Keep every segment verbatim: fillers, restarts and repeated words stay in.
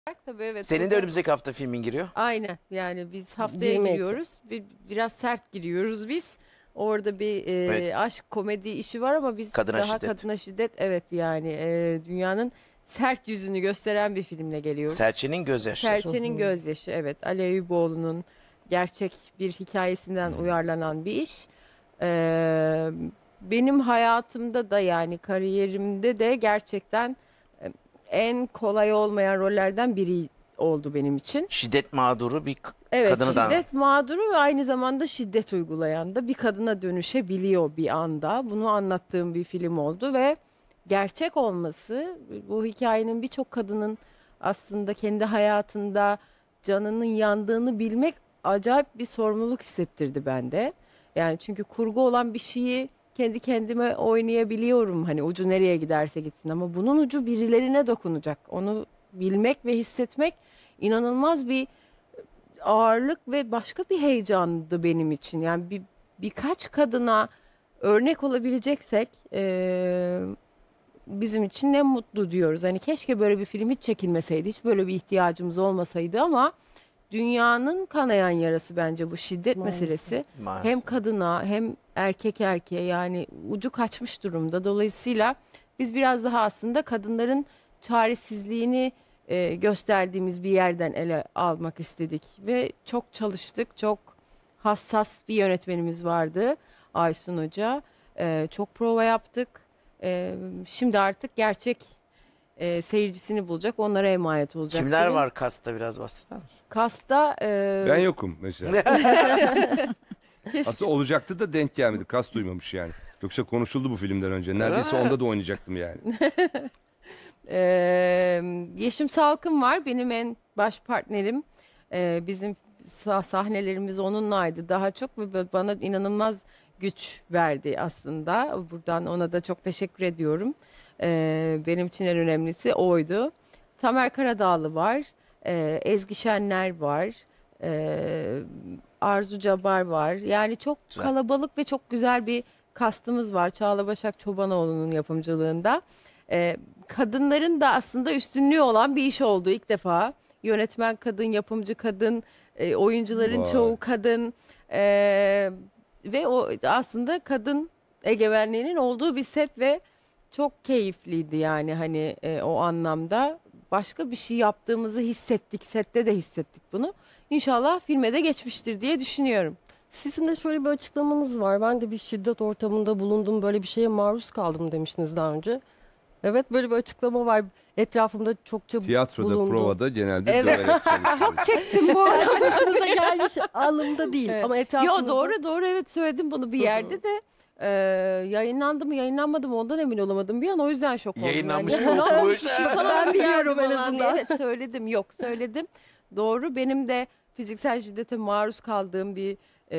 Tabii, evet. Senin de burada- önümüzdeki hafta filmin giriyor. Aynen, yani biz haftaya yirmi iki. giriyoruz. Bir, biraz sert giriyoruz biz. Orada bir e, Evet. aşk komedi işi var ama biz Kadına daha şiddet. kadına şiddet, evet, yani e, dünyanın sert yüzünü gösteren bir filmle geliyoruz. Serçenin gözyaşları. Serçenin Gözyaşı, evet, Ali Eyüboğlu'nun gerçek bir hikayesinden Hmm. uyarlanan bir iş. Ee, benim hayatımda da, yani kariyerimde de gerçekten e, en kolay olmayan rollerden biri oldu benim için. Şiddet mağduru bir k- Evet, kadını da şiddet mağduru ve aynı zamanda şiddet uygulayan da bir kadına dönüşebiliyor bir anda. Bunu anlattığım bir film oldu ve gerçek olması, bu hikayenin birçok kadının aslında kendi hayatında canının yandığını bilmek acayip bir sorumluluk hissettirdi bende. Yani çünkü kurgu olan bir şeyi kendi kendime oynayabiliyorum. Hani ucu nereye giderse gitsin, ama bunun ucu birilerine dokunacak. Onu bilmek ve hissetmek inanılmaz bir ağırlık ve başka bir heyecandı benim için. Yani bir birkaç kadına örnek olabileceksek eee, bizim için ne mutlu diyoruz. Hani keşke böyle bir film hiç çekilmeseydi, hiç böyle bir ihtiyacımız olmasaydı, ama dünyanın kanayan yarası bence bu şiddet Maalesef. meselesi. maalesef. Hem kadına hem erkek erkeğe, yani ucu kaçmış durumda. Dolayısıyla biz biraz daha aslında kadınların çaresizliğini e, gösterdiğimiz bir yerden ele almak istedik. Ve çok çalıştık, çok hassas bir yönetmenimiz vardı, Aysun Hoca. E, çok prova yaptık. E, şimdi artık gerçek e, seyircisini bulacak, onlara emanet olacak. Kimler film. var kasta, biraz bahseder misin? Kasta e, Ben yokum mesela. Aslında olacaktı da denk gelmedi. Kas duymamış yani. Yoksa konuşuldu bu filmden önce. Neredeyse onda da oynayacaktım yani. Ee, Yeşim Salkım var, benim en baş partnerim. Ee, bizim sah- sahnelerimiz onunlaydı daha çok ve bana inanılmaz güç verdi aslında. Buradan ona da çok teşekkür ediyorum. Ee, benim için en önemlisi oydu. Tamer Karadağlı var, ee, Ezgi Şenler var, ee, Arzu Cabbar var. Yani çok Güzel. kalabalık ve çok güzel bir kastımız var. Çağla Başak Çobanoğlu'nun yapımcılığında. Ee, kadınların da aslında üstünlüğü olan bir iş oldu ilk defa. Yönetmen kadın, yapımcı kadın, e, oyuncuların Vay. çoğu kadın. Ee, ve o aslında kadın egemenliğinin olduğu bir set ve çok keyifliydi, yani hani e, o anlamda. Başka bir şey yaptığımızı hissettik, sette de hissettik bunu. İnşallah filme de geçmiştir diye düşünüyorum. Sizin de şöyle bir açıklamanız var. Ben de bir şiddet ortamında bulundum, böyle bir şeye maruz kaldım demiştiniz daha önce. Evet, böyle bir açıklama var. Etrafımda çokça Tiyatroda, bulundum. provada genelde Evet. döverek çalışıyoruz. Çektim bu arada. Başınıza gelmiş anlamda değil. Evet. Ama etrafımda... Yo, doğru doğru, evet, söyledim bunu bir yerde de. Ee, yayınlandı mı yayınlanmadı mı ondan emin olamadım bir an, o yüzden şok oldum. Yayınlanmış yani. mı? Ne Bu olmuş? iş- Sana Ben nasıl biliyorum geldi en falan diye. azından. Evet, söyledim, yok söyledim. Doğru, benim de fiziksel şiddete maruz kaldığım bir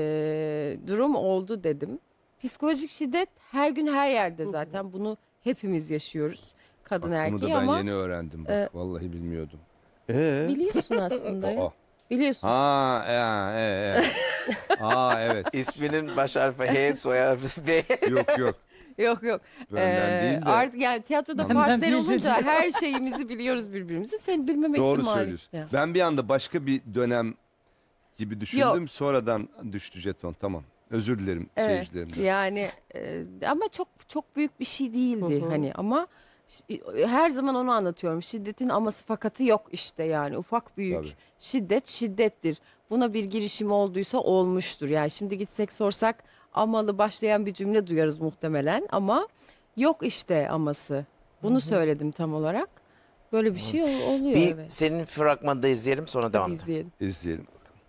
e, durum oldu dedim. Psikolojik şiddet her gün her yerde zaten, bunu hepimiz yaşıyoruz. Kadın Bak, bunu erkeği, da ben ama yeni öğrendim. Bak, e, vallahi bilmiyordum. Ee? biliyorsun aslında ya. Aa. Biliyorsun. Ha, ya, e, e. Aa, evet. İsminin baş harfi H, soy harfi B. Yok yok. Yok yok. Benden Ee, değil de. Artık yani tiyatroda Benden partner değil de. olunca her şeyimizi biliyoruz birbirimizi. Sen bilmemek Doğru ihtimali. söylüyorsun. Ya. Ben bir anda başka bir dönem gibi düşündüm. Yok. Sonradan düştü jeton. Tamam. Özür dilerim Evet. seyircilerimden. Yani e, ama çok çok büyük bir şey değildi Hı hı. hani, ama ş- her zaman onu anlatıyorum. Şiddetin aması fakatı yok işte, yani ufak büyük Tabii. şiddet şiddettir. Buna bir girişim olduysa olmuştur. Yani şimdi gitsek sorsak amalı başlayan bir cümle duyarız muhtemelen, ama yok işte aması. Bunu söyledim tam olarak. Böyle bir şey ol- oluyor, Bir evet. senin fragmanını da izleyelim, sonra devam Hadi edelim. izleyelim. İzleyelim.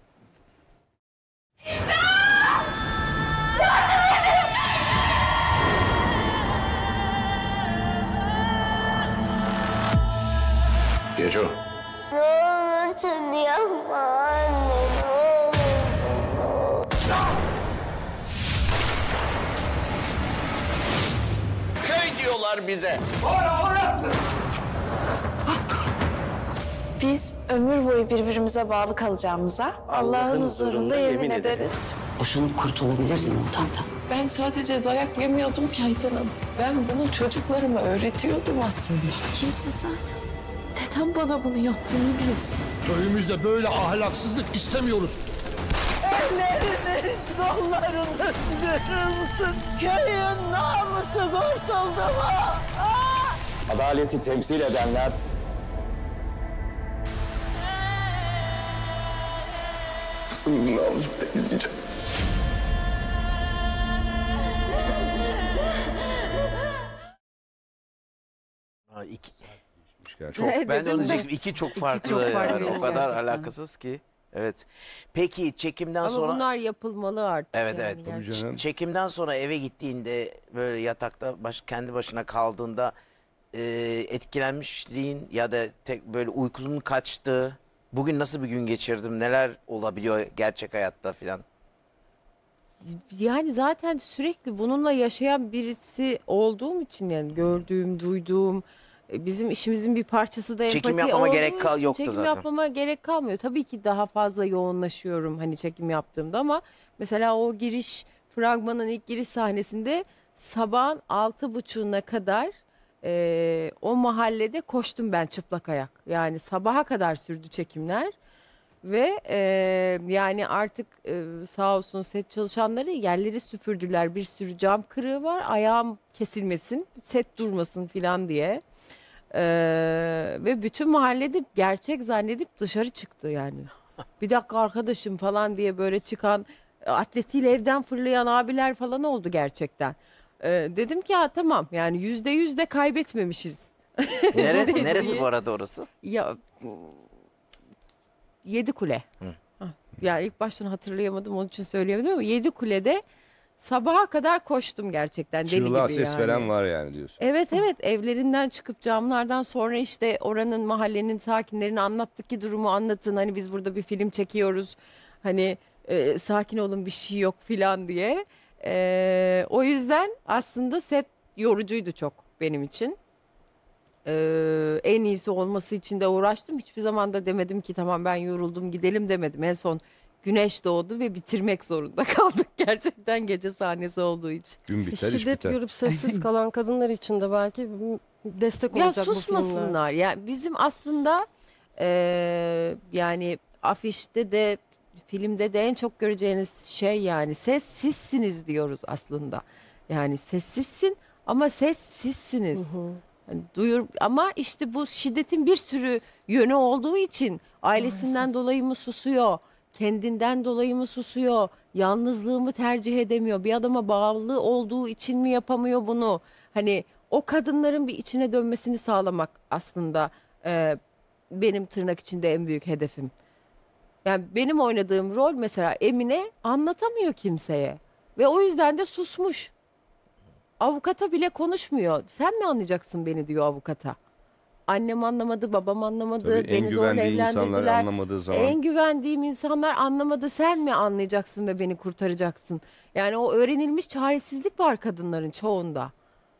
Geco. Ne olursun yapma anne, ne olursun, ne olursun. Köy diyorlar bize. Biz ömür boyu birbirimize bağlı kalacağımıza Allah'ın huzurunda yemin ederiz. Boşanıp kurtulabilirdin ondan. Ben sadece dayak yemiyordum ki Ayten Hanım. Ben bunu çocuklarıma öğretiyordum aslında. Kimsin sen? Neden bana bunu yaptın İblis? Köyümüzde böyle ahlaksızlık istemiyoruz. Elleriniz kollarınız kırılsın. Köyün namusu kurtuldu mu? Ah! Adaleti temsil edenler sınırını namusunu temizleyecek. Ha, iki, Yani. çok, Evet, ben de dedim onu de. diyecektim. İki çok farklı. çok yani. farklı O kadar gerçekten. alakasız ki. Evet. Peki çekimden Ama sonra... bunlar yapılmalı artık. Evet, yani evet. gerçekten. Tabii canım. Çekimden sonra eve gittiğinde böyle yatakta baş, kendi başına kaldığında e, etkilenmişliğin ya da tek böyle uykumun kaçtı. Bugün nasıl bir gün geçirdim? Neler olabiliyor gerçek hayatta filan? Yani zaten sürekli bununla yaşayan birisi olduğum için yani gördüğüm, duyduğum e, bizim işimizin bir parçası da empati Çekim yapmama olduğu gerek kal- için yoktu çekim zaten. yapmama gerek kalmıyor. Tabii ki daha fazla yoğunlaşıyorum hani çekim yaptığımda ama mesela o giriş fragmanın ilk giriş sahnesinde sabahın altı buçuğuna kadar e, o mahallede koştum ben çıplak ayak. Yani sabaha kadar sürdü çekimler. Ve e, yani artık e, sağ olsun set çalışanları yerleri süpürdüler. Bir sürü cam kırığı var. Ayağım kesilmesin, set durmasın filan diye. E, ve bütün mahallede gerçek zannedip dışarı çıktı yani. Bir dakika arkadaşım falan diye böyle çıkan atletiyle evden fırlayan abiler falan oldu gerçekten. E, dedim ki ya tamam yani yüzde yüz de kaybetmemişiz. Neresi, neresi bu arada orası? Ya Yedi Kule. Hah, yani ilk baştan hatırlayamadım onun için söyleyemedim ama Yedi Kule'de sabaha kadar koştum gerçekten deli Çığlığa gibi ses yani. veren var yani diyorsun. Evet evet evlerinden çıkıp camlardan sonra işte oranın mahallenin sakinlerine anlattık ki durumu anlatın. Hani biz burada bir film çekiyoruz. Hani e, sakin olun bir şey yok filan diye. E, o yüzden aslında set yorucuydu çok benim için. Ee, en iyisi olması için de uğraştım. Hiçbir zaman da demedim ki tamam ben yoruldum gidelim demedim. En son güneş doğdu ve bitirmek zorunda kaldık gerçekten gece sahnesi olduğu için. Gün biter iş Şiddet biter. görüp sessiz kalan kadınlar için de belki destek Ya olacak bu filmler. susmasınlar. Ya bizim aslında eee, yani afişte de filmde de en çok göreceğiniz şey yani sessizsiniz diyoruz aslında. Yani sessizsin ama sessizsiniz. Hani duyur ama işte bu şiddetin bir sürü yönü olduğu için ailesinden dolayı mı susuyor, kendinden dolayı mı susuyor, yalnızlığımı tercih edemiyor, bir adama bağlı olduğu için mi yapamıyor bunu? Hani o kadınların bir içine dönmesini sağlamak aslında e, benim tırnak içinde en büyük hedefim. Yani benim oynadığım rol mesela Emine anlatamıyor kimseye ve o yüzden de susmuş. Avukata bile konuşmuyor. Sen mi anlayacaksın beni diyor avukata. Annem anlamadı, babam anlamadı, Tabii en beni zorla güvendiği insanlar evlendirdiler. anlamadığı zaman. En güvendiğim insanlar anlamadı. Sen mi anlayacaksın ve beni kurtaracaksın? Yani o öğrenilmiş çaresizlik var kadınların çoğunda.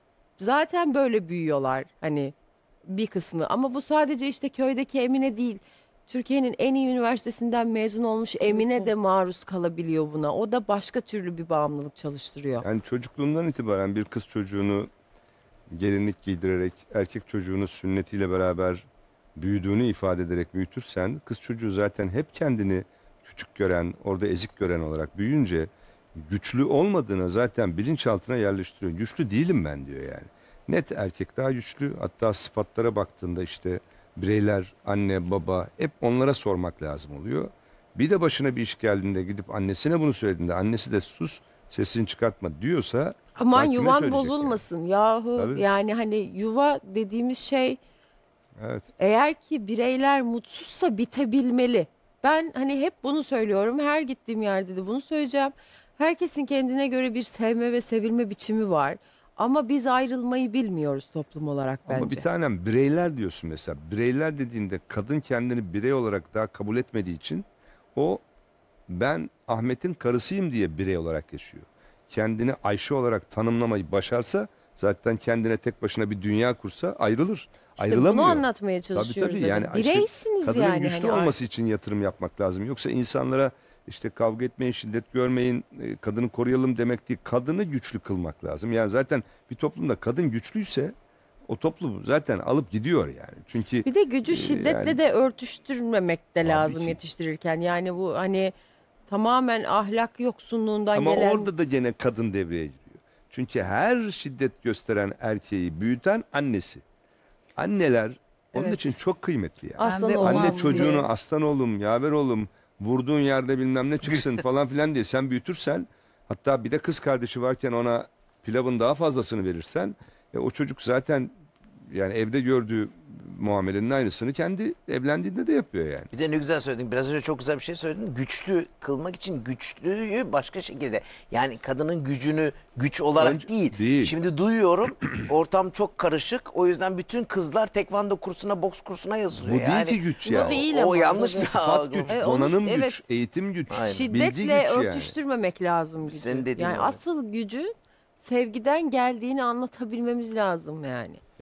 Zaten böyle büyüyorlar hani bir kısmı. Ama bu sadece işte köydeki Emine değil. Türkiye'nin en iyi üniversitesinden mezun olmuş Emine de maruz kalabiliyor buna. O da başka türlü bir bağımlılık çalıştırıyor. Yani çocukluğundan itibaren bir kız çocuğunu gelinlik giydirerek, erkek çocuğunu sünnetiyle beraber büyüdüğünü ifade ederek büyütürsen, kız çocuğu zaten hep kendini küçük gören, orada ezik gören olarak büyüyünce güçlü olmadığını zaten bilinçaltına yerleştiriyor. Güçlü değilim ben diyor yani. Net erkek daha güçlü. Hatta sıfatlara baktığında işte bireyler, anne, baba hep onlara sormak lazım oluyor. Bir de başına bir iş geldiğinde gidip annesine bunu söylediğinde annesi de sus sesini çıkartma diyorsa Aman kime yuvan söyleyecek bozulmasın yahu. Tabii. Yani hani yuva dediğimiz şey Evet. eğer ki bireyler mutsuzsa bitebilmeli. Ben hani hep bunu söylüyorum. Her gittiğim yerde de bunu söyleyeceğim. Herkesin kendine göre bir sevme ve sevilme biçimi var. Ama biz ayrılmayı bilmiyoruz toplum olarak bence. Ama bir tanem bireyler diyorsun mesela. Bireyler dediğinde kadın kendini birey olarak daha kabul etmediği için o ben Ahmet'in karısıyım diye birey olarak yaşıyor. Kendini Ayşe olarak tanımlamayı başarsa zaten kendine tek başına bir dünya kursa ayrılır. İşte Ayrılamıyor. bunu anlatmaya Tabii çalışıyoruz. tabii yani zaten. işte Bireysiniz kadının yani. güçlü hani olması için yatırım yapmak lazım. Yoksa insanlara işte kavga etmeyin, şiddet görmeyin, e, kadını koruyalım demek değil. Kadını güçlü kılmak lazım. Yani zaten bir toplumda kadın güçlüyse o toplum zaten alıp gidiyor yani. Çünkü Bir de gücü e, şiddetle yani- de örtüştürmemek de Tabii lazım ki. yetiştirirken. Yani bu hani tamamen ahlak yoksunluğundan Ama gelen... orada da gene kadın devreye giriyor. Çünkü her şiddet gösteren erkeği büyüten annesi. Anneler onun Evet. için çok kıymetli yani. Aslan de olmaz Anne olmaz diye. çocuğunu aslan oğlum, yaver oğlum, vurduğun yerde bilmem ne çıksın falan filan diye sen büyütürsen, hatta bir de kız kardeşi varken ona pilavın daha fazlasını verirsen, e, o çocuk zaten yani evde gördüğü muamelenin aynısını kendi evlendiğinde de yapıyor yani. Bir de ne güzel söyledin. Biraz önce çok güzel bir şey söyledin. Güçlü kılmak için güçlüyü başka şekilde. Yani kadının gücünü güç olarak Önce- değil. değil. Şimdi duyuyorum ortam çok karışık. O yüzden bütün kızlar tekvando kursuna, boks kursuna yazılıyor. Bu değil yani, ki güç Bu ya. değil o ama. yanlış bir Sıfat algı. güç, E, onu- donanım evet. güç, eğitim güç, Aynen. bilgi güç Şiddetle yani. örtüştürmemek lazım gücü. Senin dediğin yani doğru. asıl gücü sevgiden geldiğini anlatabilmemiz lazım yani.